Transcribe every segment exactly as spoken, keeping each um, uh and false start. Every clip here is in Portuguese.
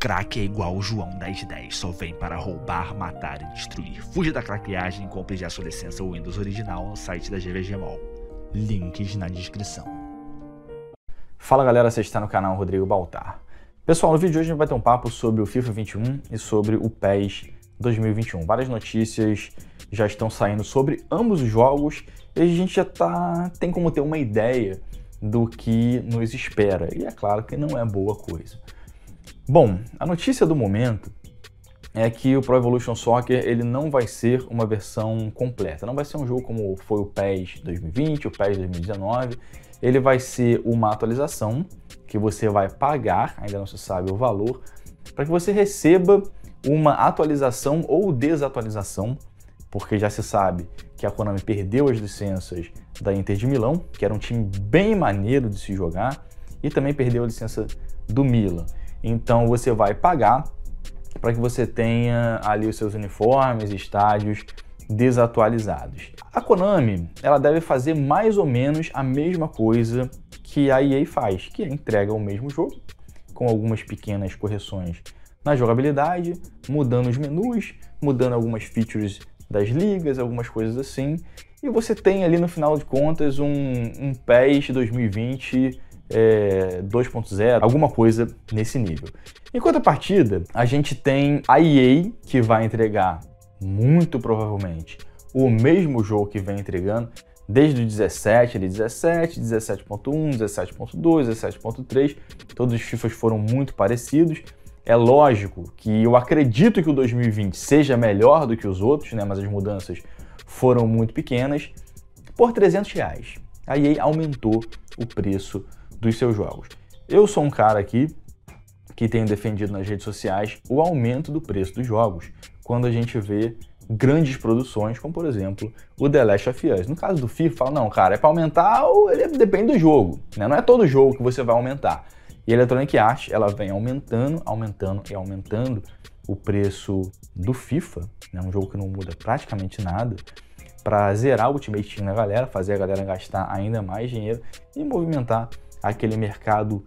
craque é igual o João dez dez, só vem para roubar, matar e destruir. Fuja da craqueagem e compre já sua licença Windows original no site da G V G Mall. Links na descrição. Fala galera, você está no canal Rodrigo Baltar. Pessoal, no vídeo de hoje a gente vai ter um papo sobre o FIFA vinte e um e sobre o PES dois mil e vinte e um. Várias notícias já estão saindo sobre ambos os jogos e a gente já tá, tem como ter uma ideia do que nos espera. E é claro que não é boa coisa. Bom, a notícia do momento é que o Pro Evolution Soccer ele não vai ser uma versão completa. Não vai ser um jogo como foi o PES dois mil e vinte, o PES dois mil e dezenove. Ele vai ser uma atualização que você vai pagar, ainda não se sabe o valor, para que você receba uma atualização ou desatualização, porque já se sabe que a Konami perdeu as licenças da Inter de Milão, que era um time bem maneiro de se jogar, e também perdeu a licença do Milan. Então você vai pagar para que você tenha ali os seus uniformes, estádios desatualizados. A Konami, ela deve fazer mais ou menos a mesma coisa que a E A faz, que é entrega o mesmo jogo, com algumas pequenas correções na jogabilidade, mudando os menus, mudando algumas features das ligas, algumas coisas assim, e você tem ali no final de contas um, um PES dois mil e vinte é, dois ponto zero, alguma coisa nesse nível. Em contrapartida, a gente tem a E A que vai entregar muito provavelmente o mesmo jogo que vem entregando desde o dezessete, ali dezessete, dezessete ponto um, dezessete ponto dois, dezessete ponto três, todos os FIFAs foram muito parecidos. É lógico que eu acredito que o dois mil e vinte seja melhor do que os outros, né? Mas as mudanças foram muito pequenas. Por trezentos reais, a E A aumentou o preço dos seus jogos. Eu sou um cara aqui que tenho defendido nas redes sociais o aumento do preço dos jogos quando a gente vê grandes produções, como por exemplo o The Last of Us. No caso do FIFA, fala, não, cara, é para aumentar ou ele depende do jogo, né? Não é todo jogo que você vai aumentar. E a Electronic Arts, ela vem aumentando, aumentando e aumentando o preço do FIFA, né? Um jogo que não muda praticamente nada, para zerar o Ultimate Team na galera, fazer a galera gastar ainda mais dinheiro e movimentar aquele mercado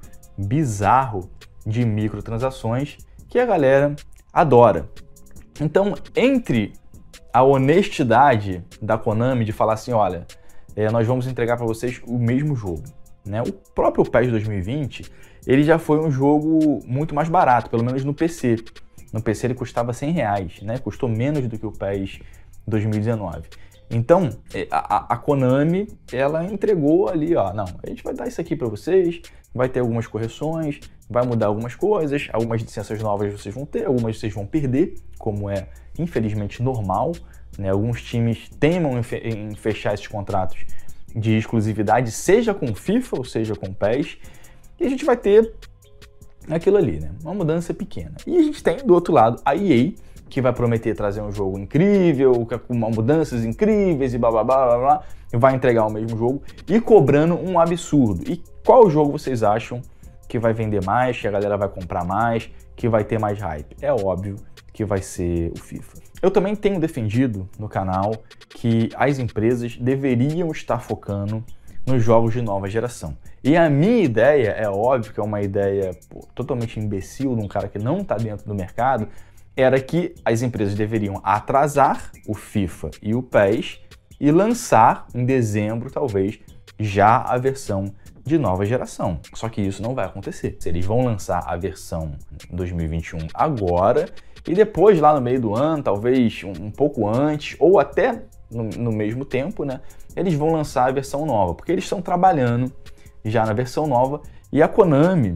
bizarro de microtransações que a galera adora. Então, entre a honestidade da Konami de falar assim, olha, é, nós vamos entregar para vocês o mesmo jogo, né? O próprio PES dois mil e vinte, ele já foi um jogo muito mais barato, pelo menos no P C. No P C ele custava cem reais, né? Custou menos do que o PES dois mil e dezenove. Então, a, a Konami, ela entregou ali, ó, não, a gente vai dar isso aqui para vocês, vai ter algumas correções, vai mudar algumas coisas, algumas licenças novas vocês vão ter, algumas vocês vão perder, como é infelizmente normal, né? Alguns times temam em, fe em fechar esses contratos de exclusividade, seja com FIFA ou seja com PES, e a gente vai ter aquilo ali, né? Uma mudança pequena. E a gente tem do outro lado a E A, que vai prometer trazer um jogo incrível, com mudanças incríveis e blá blá blá blá blá, e vai entregar o mesmo jogo e cobrando um absurdo. E qual jogo vocês acham que vai vender mais, que a galera vai comprar mais, que vai ter mais hype? É óbvio que vai ser o FIFA. Eu também tenho defendido no canal que as empresas deveriam estar focando nos jogos de nova geração. E a minha ideia, é óbvio que é uma ideia pô, totalmente imbecil de um cara que não está dentro do mercado, era que as empresas deveriam atrasar o FIFA e o PES e lançar em dezembro, talvez, já a versão de nova geração. Só que isso não vai acontecer. Eles vão lançar a versão dois mil e vinte e um agora e depois, lá no meio do ano, talvez um, um pouco antes ou até no, no mesmo tempo, né, eles vão lançar a versão nova, porque eles estão trabalhando já na versão nova e a Konami,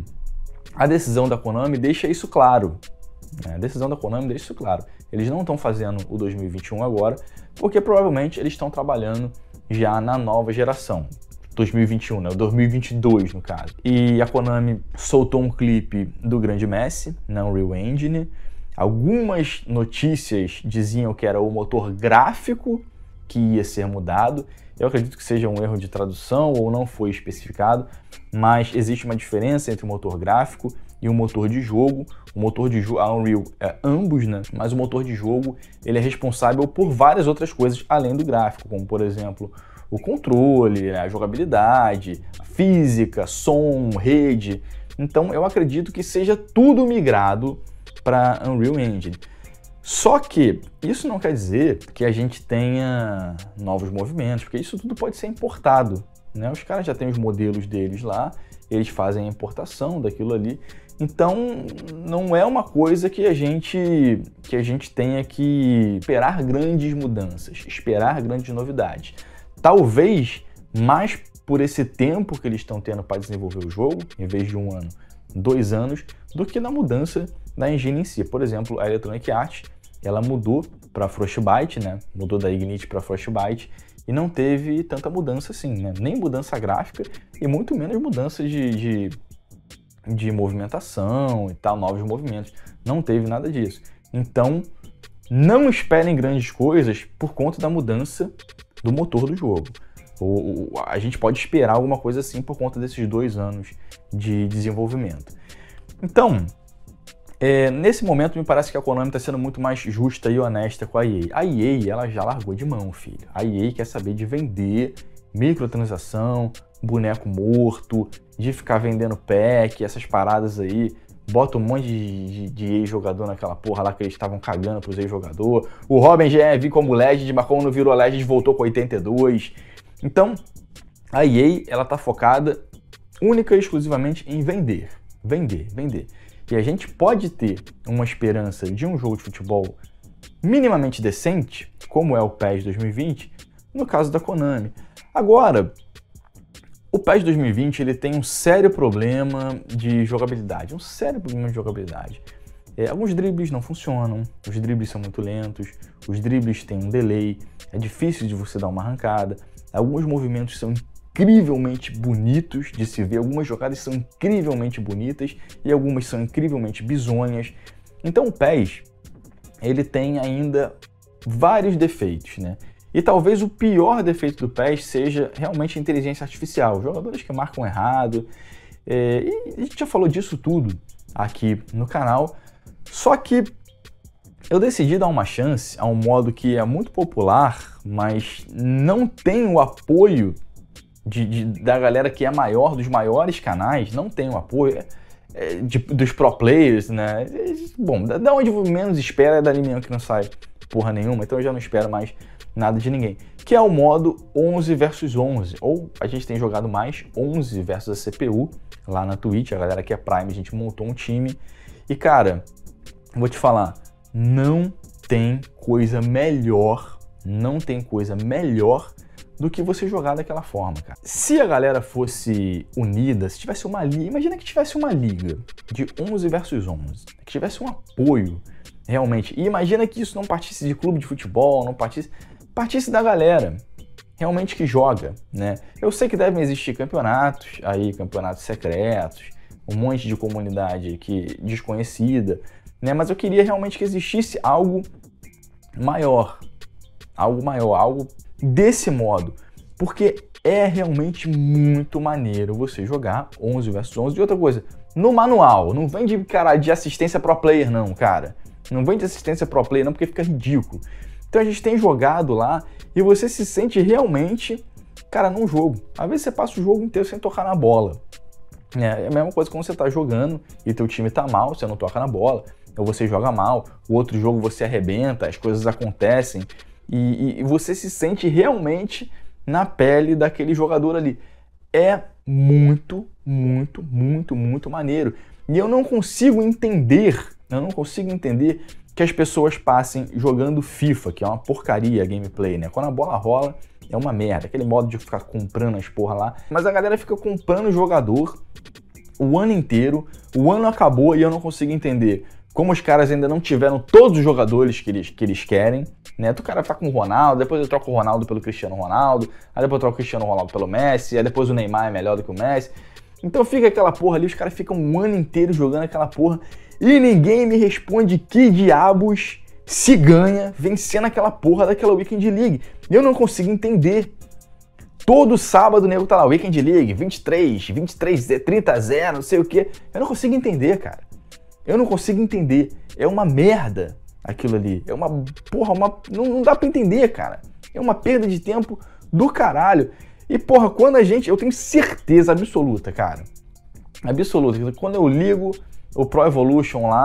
a decisão da Konami deixa isso claro. A decisão da Konami deixa isso claro. Eles não estão fazendo o dois mil e vinte e um agora, porque provavelmente eles estão trabalhando já na nova geração. dois mil e vinte e um, né? O dois mil e vinte e dois, no caso. E a Konami soltou um clipe do grande Messi, na Unreal Engine. Algumas notícias diziam que era o motor gráfico que ia ser mudado. Eu acredito que seja um erro de tradução ou não foi especificado, mas existe uma diferença entre o motor gráfico e o motor de jogo. O motor de jogo, a Unreal é ambos, né? Mas o motor de jogo, ele é responsável por várias outras coisas além do gráfico, como por exemplo, o controle, a jogabilidade, a física, som, rede. Então eu acredito que seja tudo migrado para Unreal Engine. Só que isso não quer dizer que a gente tenha novos movimentos, porque isso tudo pode ser importado, né? Os caras já têm os modelos deles lá, eles fazem a importação daquilo ali. Então, não é uma coisa que a gente, que a gente tenha que esperar grandes mudanças, esperar grandes novidades. Talvez mais por esse tempo que eles estão tendo para desenvolver o jogo, em vez de um ano, dois anos, do que na mudança da engine em si. Por exemplo, a Electronic Arts, ela mudou para Frostbite, né? Mudou da Ignite para Frostbite e não teve tanta mudança assim, né? Nem mudança gráfica e muito menos mudança de, de, de movimentação e tal, novos movimentos. Não teve nada disso. Então, não esperem grandes coisas por conta da mudança do motor do jogo. Ou, a gente pode esperar alguma coisa assim por conta desses dois anos de desenvolvimento. Então, é, nesse momento me parece que a Konami está sendo muito mais justa e honesta com a E A. A E A ela já largou de mão, filho. A E A quer saber de vender microtransação, boneco morto, de ficar vendendo pack, essas paradas aí. Bota um monte de, de, de ex-jogador naquela porra lá que eles estavam cagando pros ex-jogador. O Robin já é vir como Legend, mas como não virou Legend, voltou com oitenta e dois. Então, a E A ela tá focada única e exclusivamente em vender. Vender, vender. E a gente pode ter uma esperança de um jogo de futebol minimamente decente, como é o P E S dois mil e vinte, no caso da Konami. Agora, o P E S dois mil e vinte ele tem um sério problema de jogabilidade, um sério problema de jogabilidade. É, alguns dribles não funcionam, os dribles são muito lentos, os dribles têm um delay, é difícil de você dar uma arrancada, alguns movimentos são incrivelmente bonitos de se ver, algumas jogadas são incrivelmente bonitas e algumas são incrivelmente bizonhas. Então o P E S ele tem ainda vários defeitos, né? E talvez o pior defeito do P E S seja realmente a inteligência artificial, jogadores que marcam errado, é, e a gente já falou disso tudo aqui no canal, só que eu decidi dar uma chance a um modo que é muito popular, mas não tem o apoio de, de, da galera que é maior, dos maiores canais, não tem o apoio é, de, dos pro players, né? Bom, da onde menos espera é dali mesmo que não sai porra nenhuma, então eu já não espero mais nada de ninguém. Que é o modo onze versus onze, ou a gente tem jogado mais onze versus a C P U, lá na Twitch, a galera que é Prime, a gente montou um time, e cara, vou te falar, não tem coisa melhor, não tem coisa melhor do que você jogar daquela forma, cara. Se a galera fosse unida, se tivesse uma liga, imagina que tivesse uma liga de onze versus onze, que tivesse um apoio realmente, e imagina que isso não partisse de clube de futebol, não partisse, partisse da galera realmente que joga, né? Eu sei que devem existir campeonatos, aí campeonatos secretos, um monte de comunidade que desconhecida, né? Mas eu queria realmente que existisse algo maior, algo maior, algo desse modo, porque é realmente muito maneiro você jogar onze versus onze. E outra coisa, no manual, não vem de, cara, de assistência pro player não, cara. Não vem de assistência pro player não, porque fica ridículo. Então a gente tem jogado lá e você se sente realmente, cara, num jogo. Às vezes você passa o jogo inteiro sem tocar na bola. É a mesma coisa quando você tá jogando e teu time tá mal, você não toca na bola, ou você joga mal, o outro jogo você arrebenta, as coisas acontecem e, e você se sente realmente na pele daquele jogador ali. É muito, muito, muito, muito maneiro. E eu não consigo entender, eu não consigo entender que as pessoas passem jogando FIFA, que é uma porcaria a gameplay, né? Quando a bola rola, é uma merda. Aquele modo de ficar comprando as porra lá. Mas a galera fica comprando jogador o ano inteiro, o ano acabou e eu não consigo entender como os caras ainda não tiveram todos os jogadores que eles, que eles querem, né? O cara tá com o Ronaldo, depois eu troco o Ronaldo pelo Cristiano Ronaldo, aí depois eu troco o Cristiano Ronaldo pelo Messi, aí depois o Neymar é melhor do que o Messi. Então fica aquela porra ali, os caras ficam um ano inteiro jogando aquela porra e ninguém me responde que diabos se ganha vencendo aquela porra daquela Weekend League. Eu não consigo entender. Todo sábado o nego tá lá, Weekend League, vinte e três, vinte e três, trinta a zero, não sei o que. Eu não consigo entender, cara. Eu não consigo entender. É uma merda aquilo ali. É uma porra, uma... Não, não dá pra entender, cara. É uma perda de tempo do caralho. E porra, quando a gente... Eu tenho certeza absoluta, cara. Absoluta. Quando eu ligo o Pro Evolution lá,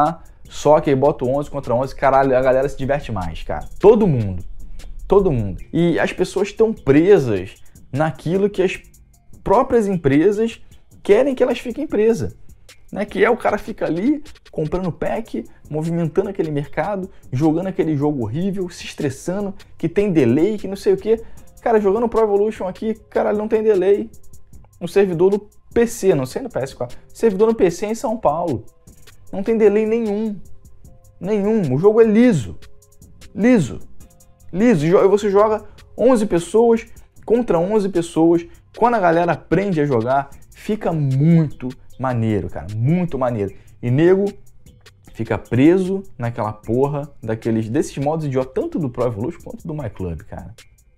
Só que aí bota o onze contra onze, caralho, a galera se diverte mais, cara. Todo mundo. Todo mundo. E as pessoas estão presas naquilo que as próprias empresas querem que elas fiquem presas. Né? Que é o cara fica ali, comprando pack, movimentando aquele mercado, jogando aquele jogo horrível, se estressando, que tem delay, que não sei o que. Cara, jogando Pro Evolution aqui, caralho, não tem delay. No servidor do P C, não sei no P S quatro. Servidor no P C em São Paulo. Não tem delay nenhum. Nenhum. O jogo é liso. Liso. Liso. E você joga onze pessoas contra onze pessoas. Quando a galera aprende a jogar, fica muito maneiro, cara. Muito maneiro. E nego fica preso naquela porra daqueles, desses modos idiotas, tanto do Pro Evolution quanto do My Club, cara.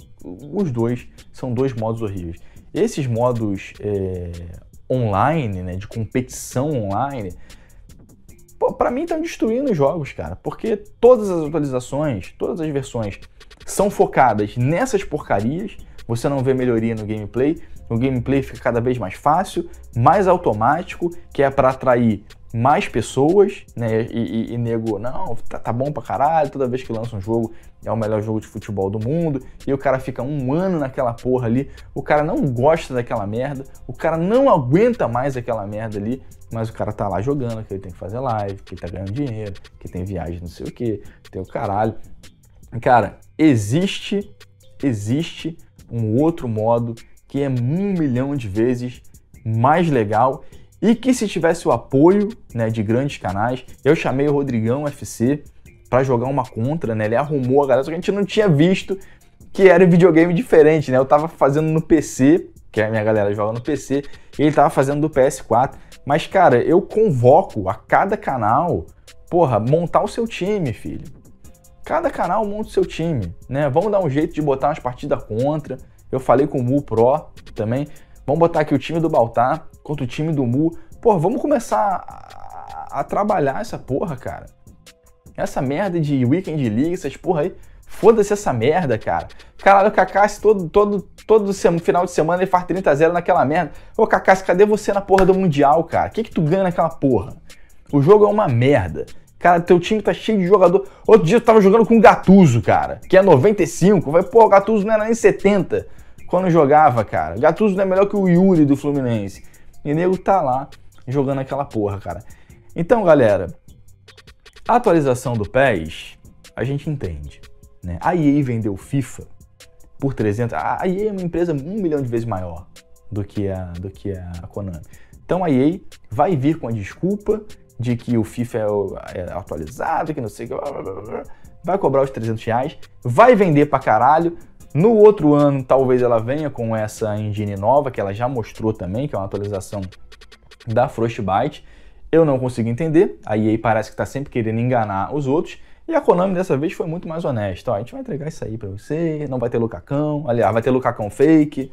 Os dois são dois modos horríveis. Esses modos é, online, né, de competição online, pô, pra mim estão destruindo os jogos, cara. Porque todas as atualizações, todas as versões são focadas nessas porcarias. Você não vê melhoria no gameplay. O gameplay fica cada vez mais fácil, mais automático, que é para atrair mais pessoas, né? E, e, e nego, não, tá, tá bom pra caralho, toda vez que lança um jogo é o melhor jogo de futebol do mundo, e o cara fica um ano naquela porra ali, o cara não gosta daquela merda, o cara não aguenta mais aquela merda ali, mas o cara tá lá jogando, que ele tem que fazer live, que ele tá ganhando dinheiro, que tem viagem não sei o que, tem o caralho. Cara, existe, existe um outro modo que é um milhão de vezes mais legal e que se tivesse o apoio, né, de grandes canais, eu chamei o Rodrigão F C para jogar uma contra, né, ele arrumou a galera, só que a gente não tinha visto que era um videogame diferente, né, eu tava fazendo no P C, que a minha galera joga no P C, e ele tava fazendo do P S quatro, mas cara, eu convoco a cada canal, porra, montar o seu time, filho. Cada canal monta o seu time, né, vamos dar um jeito de botar umas partidas contra. Eu falei com o Mu Pro também. Vamos botar aqui o time do Baltar contra o time do Mu. Porra, vamos começar a, a trabalhar essa porra, cara. Essa merda de Weekend League, essas porra aí. Foda-se essa merda, cara. Caralho, o Kakashi todo, todo, todo final de semana ele faz trinta a zero naquela merda. Ô, Kakashi, cadê você na porra do Mundial, cara? O que que tu ganha naquela porra? O jogo é uma merda. Cara, teu time tá cheio de jogador. Outro dia eu tava jogando com o Gattuso, cara, que é noventa e cinco. Eu falei, pô, o Gattuso não era nem setenta quando jogava, cara. O Gattuso não é melhor que o Yuri do Fluminense. E o nego tá lá jogando aquela porra, cara. Então, galera, a atualização do P E S, a gente entende, né? A E A vendeu FIFA por trezentos... A E A é uma empresa um milhão de vezes maior do que a, do que a Konami. Então, a E A vai vir com a desculpa de que o FIFA é, é atualizado, que não sei o que, vai cobrar os trezentos reais, vai vender pra caralho. No outro ano, talvez ela venha com essa engine nova, que ela já mostrou também, que é uma atualização da Frostbite. Eu não consigo entender, a E A parece que tá sempre querendo enganar os outros, e a Konami dessa vez foi muito mais honesta. Ó, a gente vai entregar isso aí pra você, não vai ter Lucacão, aliás, vai ter Lucacão fake,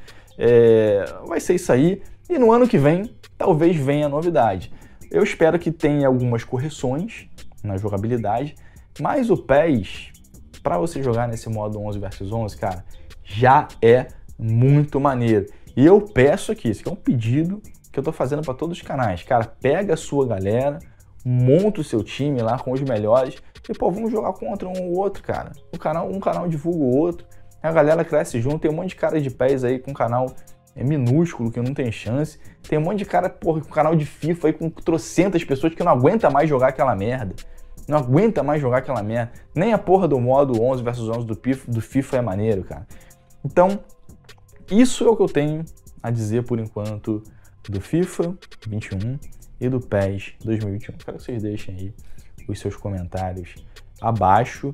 é, vai ser isso aí, e no ano que vem, talvez venha a novidade. Eu espero que tenha algumas correções na jogabilidade, mas o P E S, para você jogar nesse modo onze versus onze, cara, já é muito maneiro. E eu peço aqui, isso aqui é um pedido que eu tô fazendo para todos os canais. Cara, pega a sua galera, monta o seu time lá com os melhores e, pô, vamos jogar contra um ou outro, cara. Um canal, um canal divulga o outro, a galera cresce junto, tem um monte de cara de pés aí com canal é minúsculo, que não tem chance. Tem um monte de cara, porra, com canal de FIFA aí com trocentas pessoas que não aguenta mais jogar aquela merda. Não aguenta mais jogar aquela merda. Nem a porra do modo onze versus onze do FIFA, do FIFA é maneiro, cara. Então, isso é o que eu tenho a dizer por enquanto do FIFA vinte e um e do P E S dois mil e vinte e um. Quero que vocês deixem aí os seus comentários abaixo.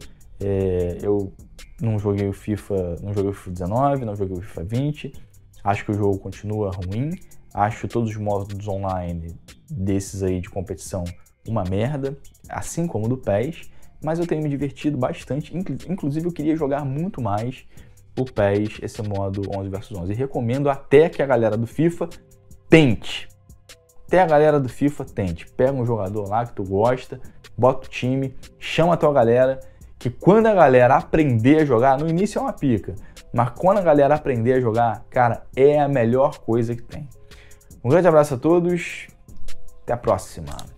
É, eu não joguei o FIFA, não joguei o FIFA dezenove, não joguei o FIFA vinte. Acho que o jogo continua ruim. Acho todos os modos online desses aí de competição uma merda, assim como do P E S, mas eu tenho me divertido bastante. Inclusive eu queria jogar muito mais o P E S, esse modo onze versus onze. E recomendo até que a galera do FIFA tente. Até a galera do FIFA tente. Pega um jogador lá que tu gosta, bota o time, chama a tua galera, que quando a galera aprender a jogar, no início é uma pica, mas quando a galera aprender a jogar, cara, é a melhor coisa que tem. Um grande abraço a todos, até a próxima.